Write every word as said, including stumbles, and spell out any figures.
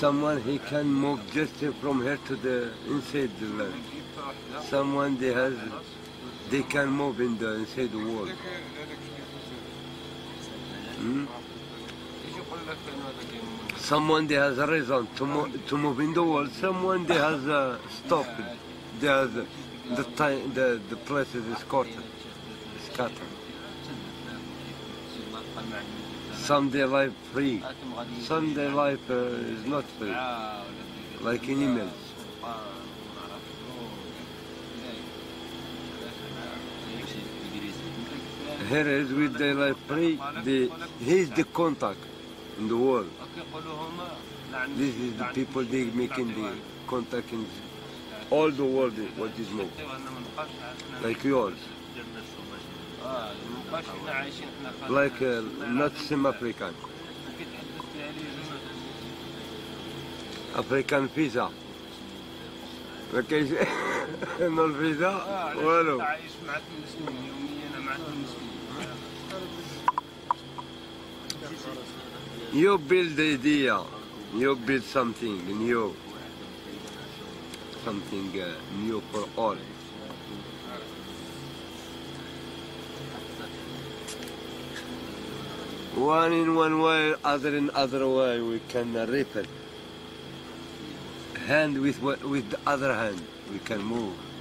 Someone he can move just from here to the inside the land. Someone they has they can move in the inside the wall. Hmm? Someone they has a reason to move to move in the wall. Someone they has a stop. They has the time the the place is scattered. Scattered. Some day life free. Some day life uh, is not free. Like in emails. Here is with the life free. The he's the contact in the world. This is the people they making the contact in all the world. What is more like yours. Like uh, not some African. African visa. Okay, no visa. Well, you build the idea. You build something new. Something uh, new for all. One in one way, other in other way, we can rip it. Hand with with the other hand, we can move.